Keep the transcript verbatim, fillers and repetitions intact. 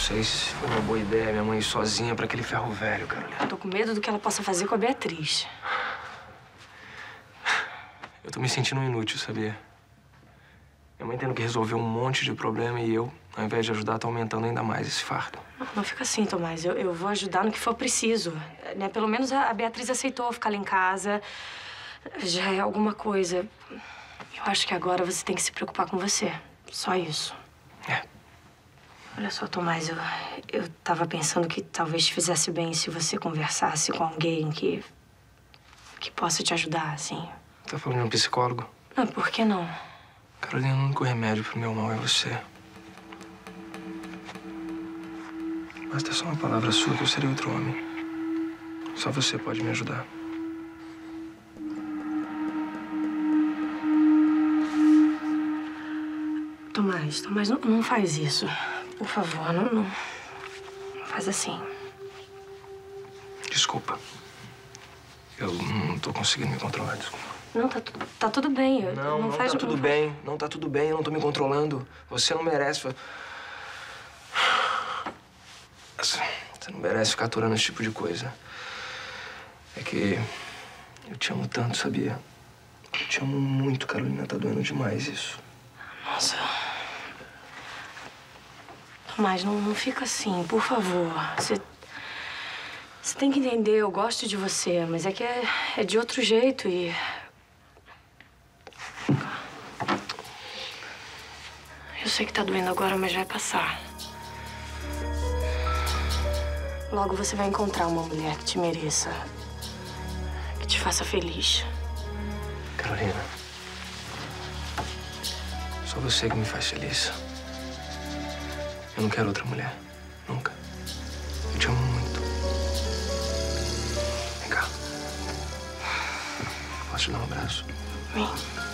sei se foi uma boa ideia minha mãe ir sozinha pra aquele ferro velho, Carolina. Eu tô com medo do que ela possa fazer com a Beatriz. Eu tô me sentindo inútil, sabia? Minha mãe tendo que resolver um monte de problema e eu, ao invés de ajudar, tá aumentando ainda mais esse fardo. Não, não fica assim, Tomás. Eu, eu vou ajudar no que for preciso. Né? Pelo menos a, a Beatriz aceitou ficar lá em casa. Já é alguma coisa. Eu acho que agora você tem que se preocupar com você. Só isso. É. Olha só, Tomás, eu, eu tava pensando que talvez te fizesse bem se você conversasse com alguém que... que possa te ajudar, assim. Tá falando de um psicólogo? Não, por que não? Carolina, o único remédio pro meu mal é você. Basta só uma palavra sua que eu serei outro homem. Só você pode me ajudar. Tomás, Tomás, não, não faz isso. Por favor, não, não, não faz assim. Desculpa. Eu não tô conseguindo me controlar, desculpa. Não, tá, tu- tá tudo bem. Eu- Não, não, faz, tá tudo não bem. Não tá tudo bem, eu não tô me controlando. Você não merece... Você não merece ficar aturando esse tipo de coisa. É que eu te amo tanto, sabia? Eu te amo muito, Carolina. Tá doendo demais isso. Nossa. Tomás, não, não fica assim, por favor. Você... Você tem que entender, eu gosto de você, mas é que é, é de outro jeito e... Eu sei que tá doendo agora, mas vai passar. Logo você vai encontrar uma mulher que te mereça, que te faça feliz. Carolina, só você que me faz feliz. Eu não quero outra mulher. Nunca. Eu te amo muito. Vem cá. Posso te dar um abraço? Vem.